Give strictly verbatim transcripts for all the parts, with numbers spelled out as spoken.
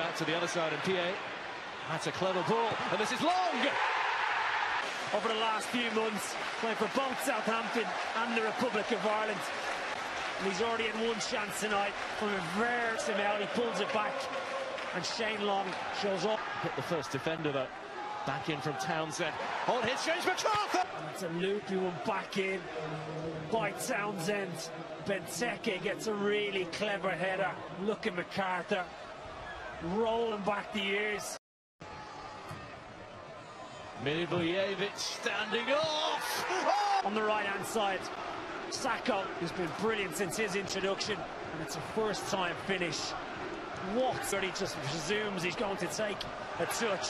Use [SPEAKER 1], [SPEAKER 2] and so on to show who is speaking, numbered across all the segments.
[SPEAKER 1] out to the other side, and P A. That's a clever ball, and this is long!
[SPEAKER 2] Over the last few months, playing for both Southampton and the Republic of Ireland. And he's already had one chance tonight from a very Simel. He pulls it back, and Shane Long shows up.
[SPEAKER 1] Hit the first defender, though. Back in from Townsend. Oh, hits James McArthur!
[SPEAKER 2] It's a loopy one back in by Townsend. Benteke gets a really clever header. Look at McArthur rolling back the ears.
[SPEAKER 1] Milivojevic standing off! Oh!
[SPEAKER 2] On the right-hand side, Sacco, who's been brilliant since his introduction, and it's a first-time finish. What? He just presumes he's going to take a touch.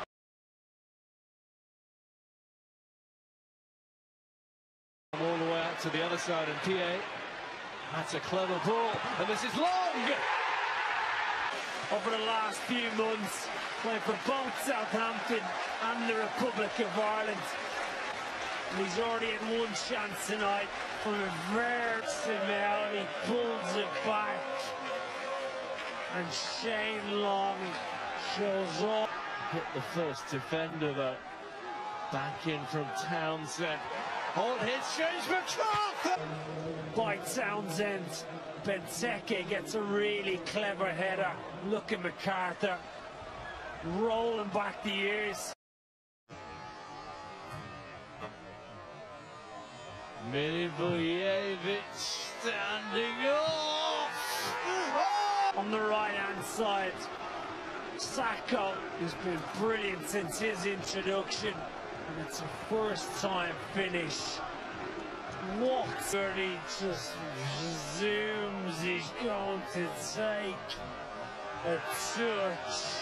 [SPEAKER 1] All the way out to the other side, and P A. That's a clever ball, and this is long!
[SPEAKER 2] Over the last few months, playing for both Southampton and the Republic of Ireland. And he's already had one chance tonight from a very Simel. He pulls it back, and Shane Long shows up.
[SPEAKER 1] Hit the first defender, though. Back in from Townsend. Oh, it hits James McArthur!
[SPEAKER 2] By Townsend, Benteke gets a really clever header. Look at McArthur rolling back the ears.
[SPEAKER 1] Milivojevic standing off! Oh!
[SPEAKER 2] On the right-hand side, Sacco, who's been brilliant since his introduction, and it's a first-time finish. What? He just presumes he's going to take a touch.